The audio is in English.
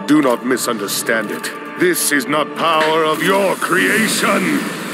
Do not misunderstand it. This is not power of your creation!